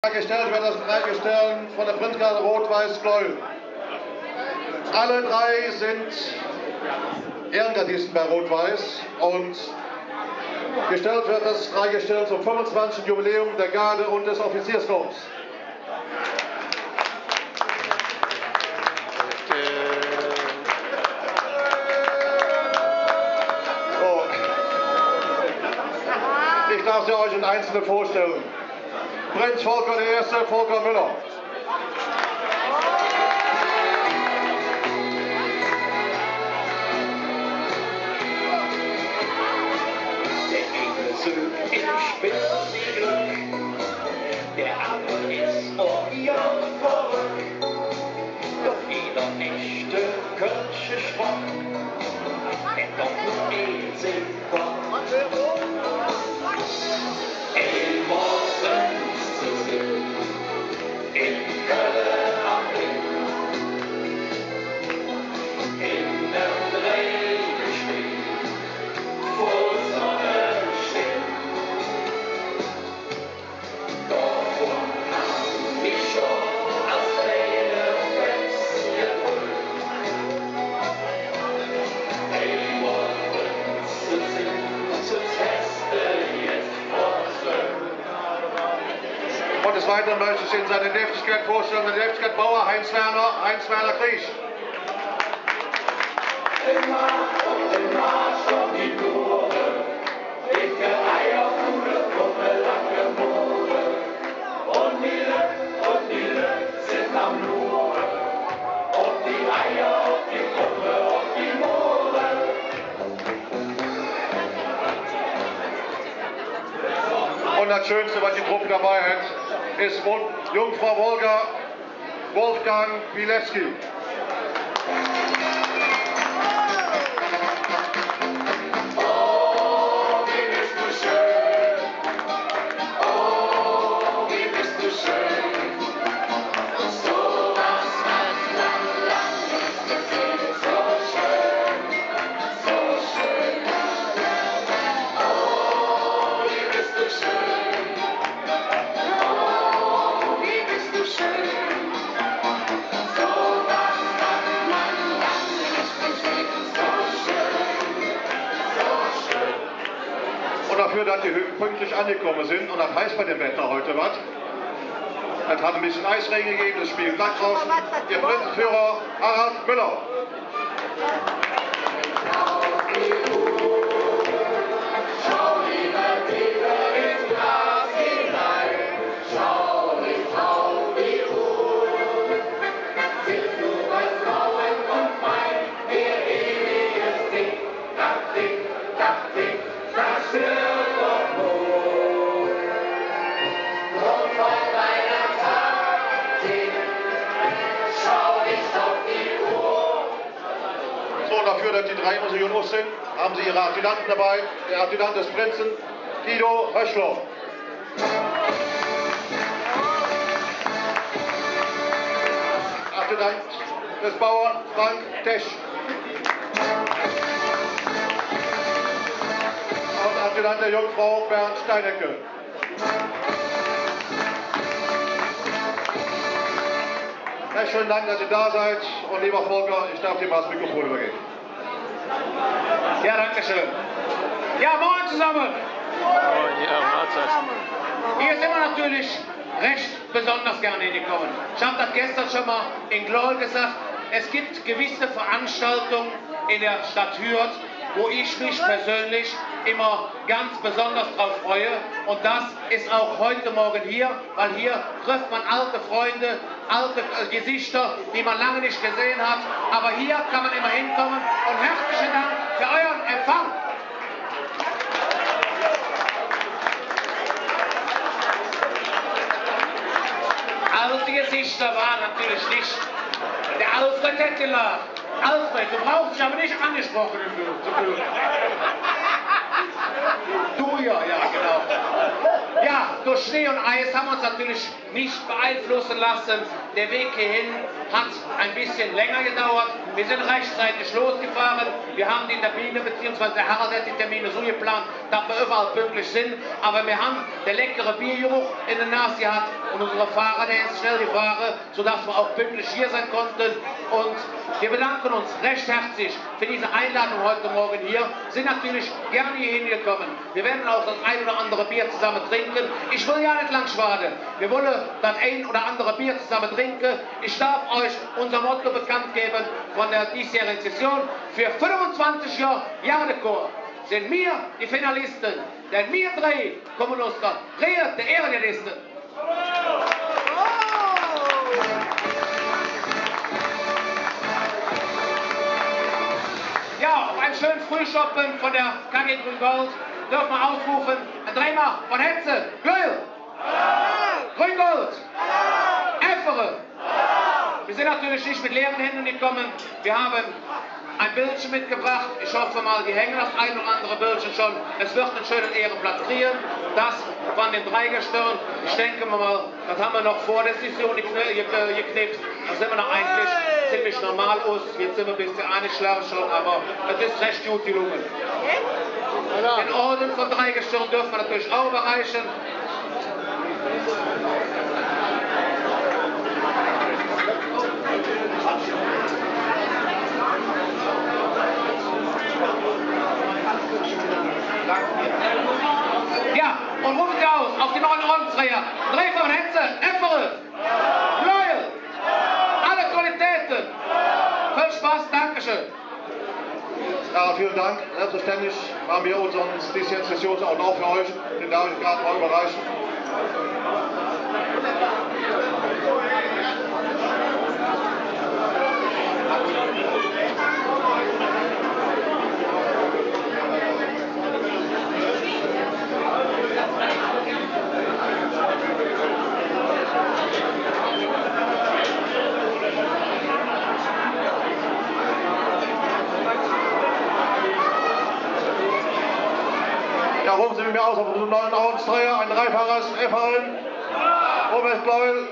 Gestellt wird das Dreigestirn von der Prinzgarde Rot-Weiß-Gläu. Alle drei sind Ehrengardisten bei Rot-Weiß und gestellt wird das Dreigestirn zum 25. Jubiläum der Garde und des Offizierskorps. So. Ich darf sie euch in Einzelne vorstellen. Prinz Volker I., Volker Müller. Der Engel sögt im Spitzenglück, der Apfel ist Orient verrückt. Doch jeder echte Kölsche Schrock kennt doch nur Eselbock. Morgens zu sehen, in Köln am Ring, in dem Regen stehen, vor Sonnenschein. Doch haben mich schon aus Tränen Fässchen holen. Morgens zu sehen, zu testen jetzt vorstellen. Und des Weiteren möchte ich in seine Deftigkeit vorstellen, der Deftigkeit Bauer Heinz Werner Kriech. Im Marsch um die Tore, dicke Eier, gute Puppe, lange Moore. Und die Lück sind am Lure, ob die Eier, ob die Puppe, ob die Moore. Und das Schönste, was die Truppe dabei hat, ist Jungfrau Wolfgang Wilewski. Oh, wie bist du schön, oh, wie bist du schön, so was hat man lang nicht gesehen, so schön, oh, wie bist du schön, oh, wie bist du schön, so was hat man lang nicht gesehen, so schön, so schön. Und dafür, dass die pünktlich angekommen sind, und das heißt bei dem Wetter heute was, es hat ein bisschen Eisregen gegeben, das Spiel glatt draußen, Ihr Prinzenführer Harald Müller. Schau lieber tiefer ins Glas hinein, schau nicht auf die Uhr. Siehst du was Grauen und fein, ihr ewiges Tick, tack, das stirbt doch nur. Drum von meiner Taktik, schau nicht auf die Uhr. So, und dafür, dass die drei immer so jung sind, haben sie ihre Adjutanten dabei. Der Adjutant des Prinzen, Guido Höschler. Adjutant des Bauern, Frank Tesch. Und Adjutant der Jungfrau, Bernd Steinecke. Recht schönen Dank, dass ihr da seid. Und lieber Volker, ich darf dir mal das Mikrofon übergeben. Ja, danke schön. Ja, moin zusammen. Hier sind wir natürlich recht besonders gerne hingekommen. Ich habe das gestern schon mal in Glol gesagt. Es gibt gewisse Veranstaltungen in der Stadt Hürth, wo ich mich persönlich immer ganz besonders drauf freue. Und das ist auch heute Morgen hier, weil hier trifft man alte Freunde, alte Gesichter, die man lange nicht gesehen hat. Aber hier kann man immer hinkommen. Und herzlichen Dank für euren Empfang. Alte Gesichter waren natürlich nicht. Der Alfred hätte gelacht. Alfred, du brauchst dich aber nicht angesprochen zu fühlen. Du ja, genau. Ja, durch Schnee und Eis haben wir uns natürlich nicht beeinflussen lassen. der Weg hierhin hat ein bisschen länger gedauert. Wir sind rechtzeitig losgefahren. Wir haben die Termine, beziehungsweise der Herr hat die Termine so geplant, dass wir überall pünktlich sind. Aber wir haben der leckere Biergeruch in der Nase gehabt und unsere Fahrer, der ist schnell gefahren, sodass wir auch pünktlich hier sein konnten. Und wir bedanken uns recht herzlich für diese Einladung heute Morgen hier. Sind natürlich gerne hier hingekommen. Wir werden auch das ein oder andere Bier zusammen trinken. Ich will ja nicht lang schwaden. Wir wollen das ein oder andere Bier zusammen trinken. Ich darf euch unser Motto bekannt geben von der diesjährigen Session. Für 25 Jahre Jahrenchor sind wir die Finalisten. Denn wir drei kommen aus der Reihe der Ehrengäste. Ja, auf einen schönen Frühschoppen von der KG Grün-Gold dürfen wir ausrufen, ein Dreimal von Hetze, Glöhl, Grün-Gold, Effere. Wir sind natürlich nicht mit leeren Händen gekommen. Wir haben ein Bildchen mitgebracht. Ich hoffe mal, die hängen das ein oder andere Bildchen schon. Es wird einen schönen Ehrenplatz kriegen. Das von den Dreigestirn. Ich denke mal, das haben wir noch vor der Session geknipst. Da sind wir noch eigentlich ziemlich normal aus. Jetzt sind wir ein bisschen angeschlagen schon, aber es ist recht gut gelungen. Den Orden von Dreigestirn dürfen wir natürlich auch überreichen. Ja, und rufen Sie aus auf die neuen Ordensreiher. Drei von Hetze, Effere, Loyal, alle Qualitäten. Viel Spaß, Dankeschön. Ja, vielen Dank. Selbstverständlich haben wir unseren diesjährigen Sessionsorden auch für euch. Den darf ich gerade mal überreichen. Ja, rufen Sie mit mir aus auf unseren neuen Ordensträger, ein Dreifaches, Efferen, Robert Bleuel,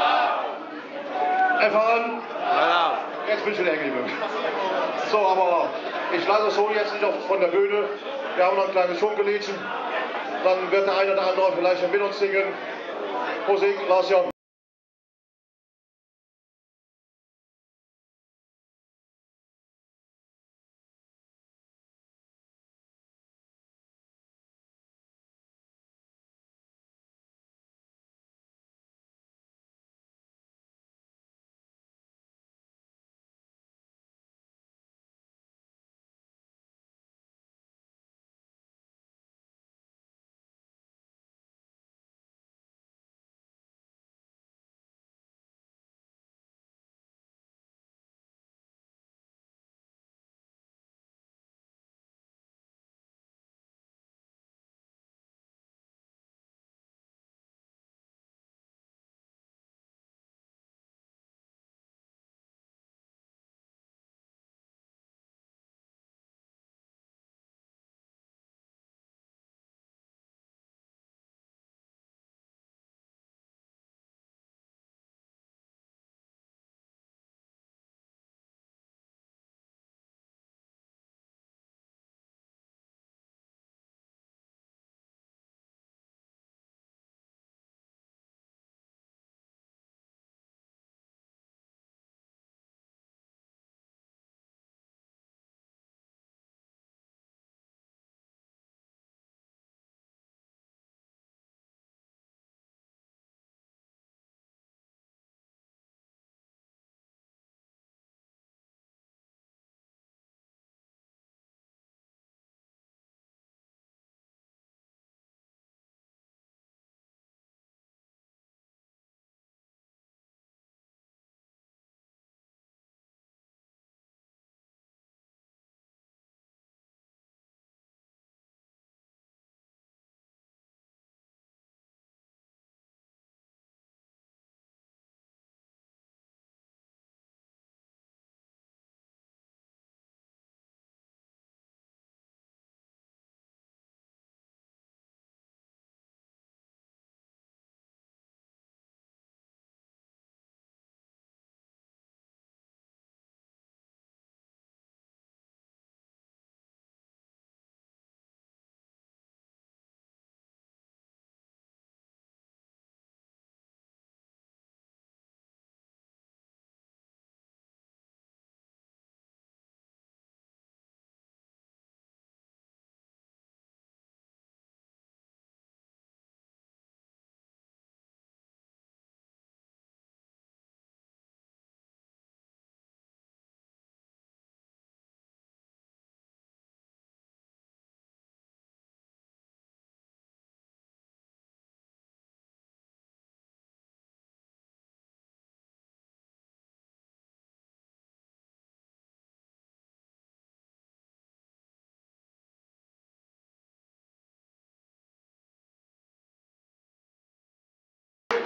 Efferen. Jetzt bin ich wieder hängen geblieben. So, aber ich lasse es so jetzt nicht oft von der Bühne. Wir haben noch ein kleines Schunkelliedchen. Dann wird der eine oder andere vielleicht mit uns singen. Musik, Lars Jon.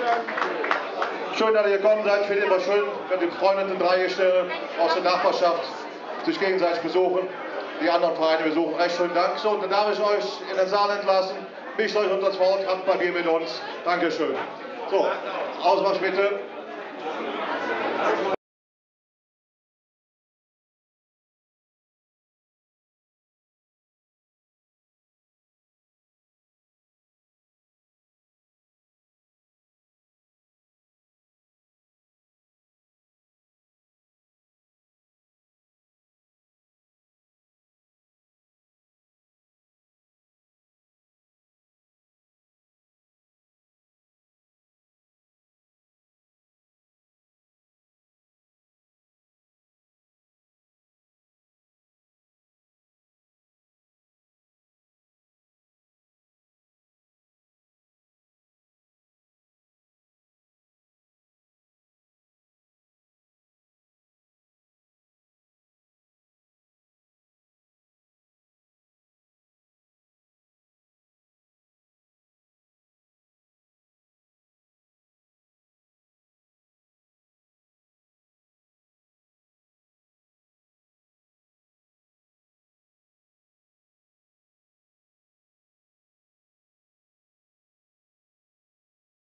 Schön, dass ihr gekommen seid. Ich finde immer schön, wenn die befreundeten Dreigestirne aus der Nachbarschaft sich gegenseitig besuchen, die anderen Vereine besuchen. Recht schönen Dank. So, und dann darf ich euch in den Saal entlassen. Mischt euch unter das Wort, Handpapier mit uns. Dankeschön. So, Ausmarsch bitte.